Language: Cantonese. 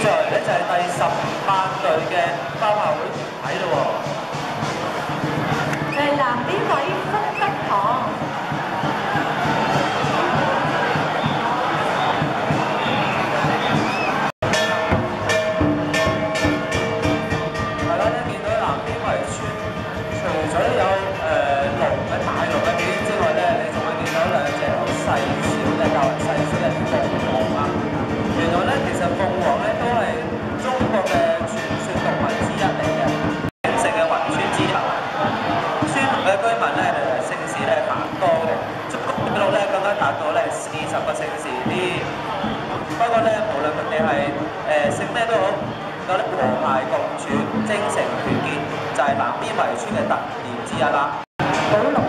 接嚟咧就係第18隊嘅包校會團體咯喎。 南邊位福德堂。 大家咧見到南邊圍村，除咗有大龍嘅表演之外咧，你仲會見到兩隻好細小嘅、較為細小嘅鳳凰啊！原來咧，其實鳳凰咧都係中國嘅傳說動物之一嚟嘅，鼎盛嘅雲村之頭。村嘅居民咧，姓氏咧繁多嘅，足夠記錄咧更加達到咧40個姓氏啲。不過咧，無論佢哋係姓咩都好，覺得和諧共處、精誠團結，就係南邊圍村嘅特點之一啦。 寶龍